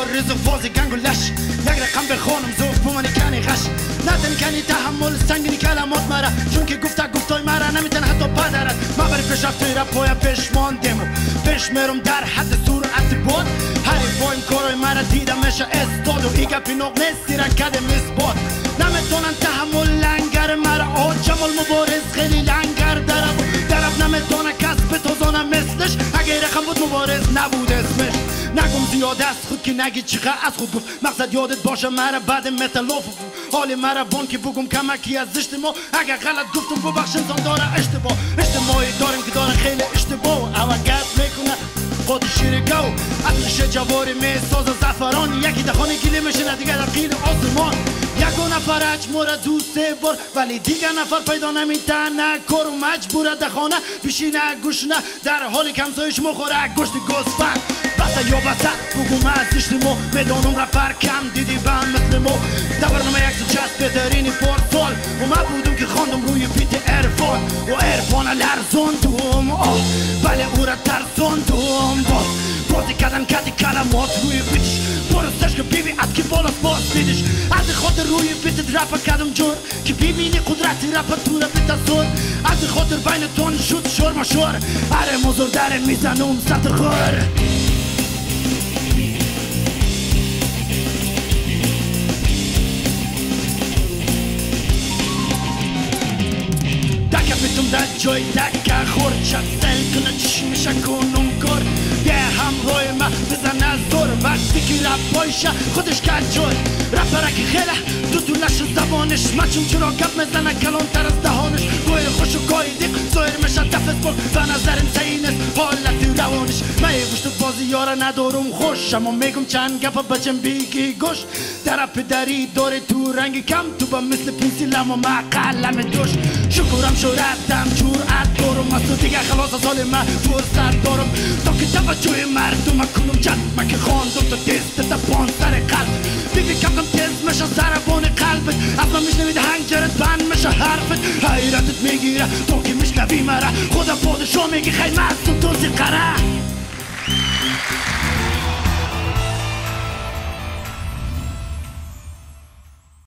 رزق فازی گنگ و لش یک رقم به خانم زوف بومانی کنی غش ندنی کنی تحمل سنگینی کلمات مرا چون که گفتای مرا نمیتن حتی بدرد ما بری پیش رفتوی را پایا پیش ماندیم و پیش میرم در حد سرعت بود هری بایم کارای مرا دیدم میشه استاد و ایگا پینوق نیستی را کده میسباد نمیتونن تحمل لنگر مرا جمال مبارز خیلی لنگر درب نمیتونه کس به توزانه مثلش اگه رقم بود مبارز نبود اسمش نگم زیاد است خود که نگی چقدر از خود گفت مقصد یادت باشه مرا بعد متلوف حال مرا بان که بگم کمکی از اجتماع اگه غلط گفتم ببخشن زن داره اشتباهی دارم که داره خیلی اشتباه او گرد میکنه خود شیر گو اصلش جواری میساز زفران یکی دخانه گیلی میشه دیگه در قیل آسمان یک نفر اجموره دوست بار ولی دیگه نفر پیدا نمیتنه کار و مجبوره دخانه بشینه گوشنه در حال کمسایش مخوره گشت گوسفند بسه یا بسه بگم از اجتماع میدانم رپر کم دیدی بند مثل ما در برنامه یک سوچست بهترینی پارسال و من بودم که خواندم روی بیت ارفان و ارفان لرزاندم بله او را ترساندم بازی کردن کردی کلمات روی بیتش برستش که بیبی از که بالا باز دیدش از خاطر روی بیتت رپ کردم جور که بیبینی قدرتی رپ تو را بیت زور از خاطر بین تون شد شور مشور اره مزور داره میزنم سطح خور دکه بیتم در جای دکه خور چند سل کنه چشمشه کنم کار یه همراه ما بزن از دور وقتی که رپ بایشه خودش کج جای رپره که خیله تو نشه زبانش مچون چرا گپ میزنه کلان تر از دهانش گوی خوش و گوی دیق زایر میشه دفت بک و نظرم سینست حالت روانش من یه گوشت بازی یاره ندارم خوش اما میگم چند گپ بچم بیگی گوش در پدری داره تو رنگ کم تو با مثل پنسیل اما من قلم دوش شکرم شورتم جورت دارم از تو دیگه خلاص از حال من فرصت دارم تا که توجه مردم کنم جد من که خواندم تا دست تا پان سر قلب بیبی کمکم تز میشه ضربان قلبت اصلا میشنوید هنجرت بند میشه حرفت حیرتت میگیره تو که میشنوی مرا خدا پادشاه میگی خیلی مستم تو زیر قره